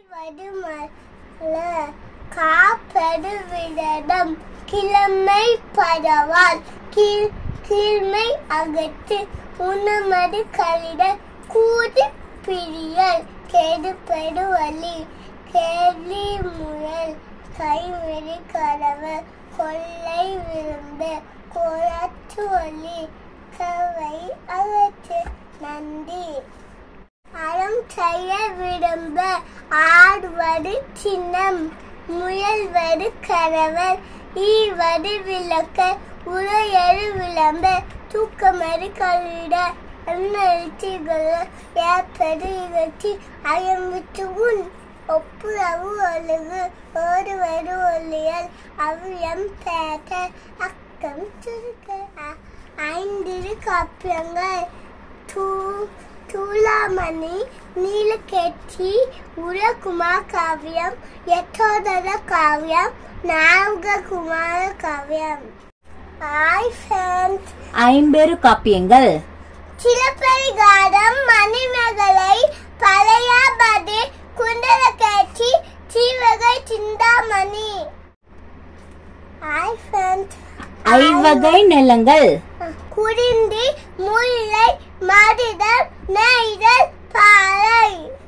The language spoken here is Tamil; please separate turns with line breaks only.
காப்பெருவிடம் கிழமை பரவால் கீழ்மை அகற்று உணமது கலிட கூது பிரியல் கெடுபெடுவலி கேள்வி முயல் கைவெறி கடவர் கொள்ளை விரும்பு கோராற்று ஒலி கவை அகற்று நன்றி. அறம் செய்ய விரும்ப ஆடுவது சின்னம் முயல்வது கணவர் ஈவது விளக்க உரையறு விளம்ப தூக்கமறு கழிட எண்ணெழுச்சிகள் ஏற்பது இகழ்ச்சி அயம்பிட்டு உன் ஒப்புரவு ஒழுகு ஓடுவது ஒளியல் அவ்வியம் பேட்ட அக்கம் சுருக்க. 5 காப்பியங்கள் சூளாமணி நீலகேசி உலகுமார் காவியம் யசோதர காவியம் நாககுமார காவியம்.
50 காப்பியங்கள்
சிலப்பதிகாரம் மணிமேகலை பழையாபதி குண்டலகேசி சீவகை சிந்தாமணி.
ஐவகை நிலங்கள்
குறிஞ்சி முல்லை மருதம் நெய்தல் பாலை.